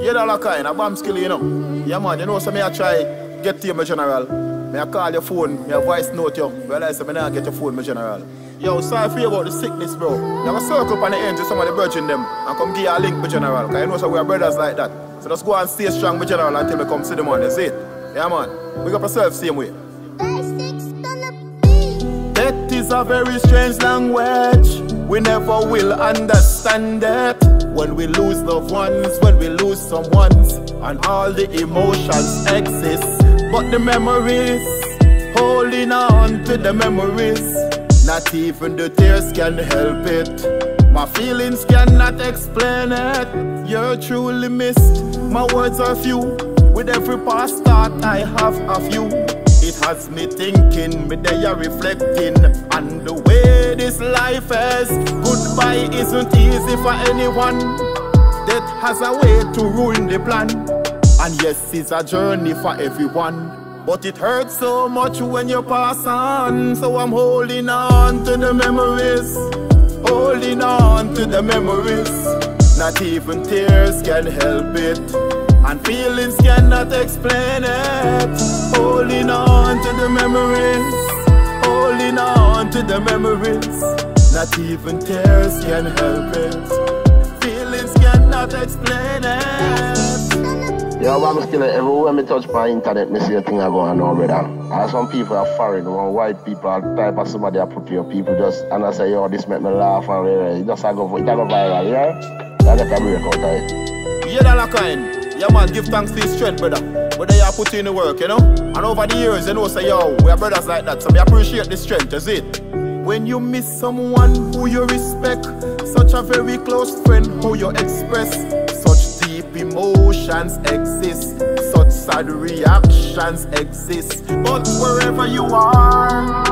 You know that kind of bomb skill, you know. Yeah, man, you know, so me I try get to you, my general. Me I call your phone, me I voice note you. Realize me not get your phone, my general. Yo, sorry for you about the sickness, bro. You have a circle up on the end to some of the virgin them and come give you a link, my general. Because you know so we are brothers like that. So just go and stay strong, my general, until we come see the man. That's it. Yeah, man. Wake up yourself same way. Death is a very strange language. We never will understand it. When we lose loved ones, when we lose someone's, and all the emotions exist. But the memories, holding on to the memories, not even the tears can help it. My feelings cannot explain it. You're truly missed, my words are few. With every past thought I have of you, it has me thinking, me they are reflecting on the way this life is. Goodbye isn't easy for anyone. Death has a way to ruin the plan. And yes, it's a journey for everyone, but it hurts so much when you pass on. So I'm holding on to the memories, holding on to the memories. Not even tears can help it, and feelings cannot explain it. Holding on to the memories, holding on to the memories. Not even tears can help it. Feelings cannot explain it. Yeah, but I'm still everywhere me touch my internet, me see a thing I go on now, brother. And some people are foreign, one white people are type of somebody I put your people just and I say, yo, this make me laugh and it just I go viral, yeah? I get a break out of it. Yeah, that kind. Yeah, man, give thanks to his strength, brother. Whether you put in the work, you know? And over the years, you know, say, yo, we are brothers like that, so we appreciate the strength, that's it. When you miss someone who you respect, such a very close friend who you express, such deep emotions exist, such sad reactions exist. But wherever you are,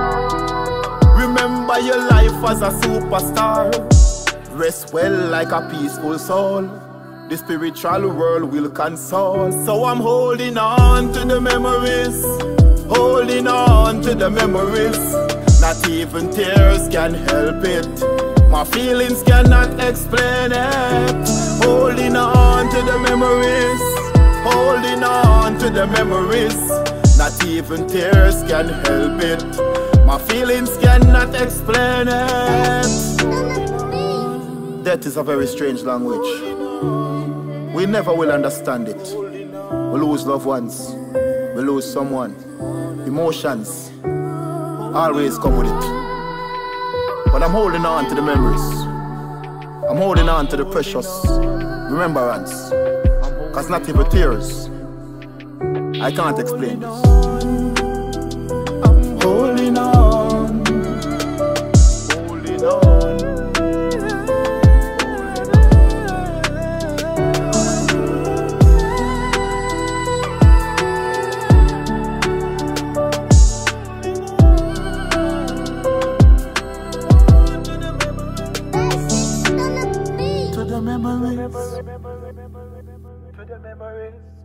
remember your life as a superstar. Rest well like a peaceful soul. The spiritual world will console. So I'm holding on to the memories, holding on to the memories. Not even tears can help it. My feelings cannot explain it. Holding on to the memories, holding on to the memories. Not even tears can help it. My feelings cannot explain it. Death is a very strange language. We never will understand it. We lose loved ones, we lose someone. Emotions always come with it. But I'm holding on to the memories. I'm holding on to the precious remembrance. Cause not even tears, I can't explain this. I'm holding on, holding on. To the memories.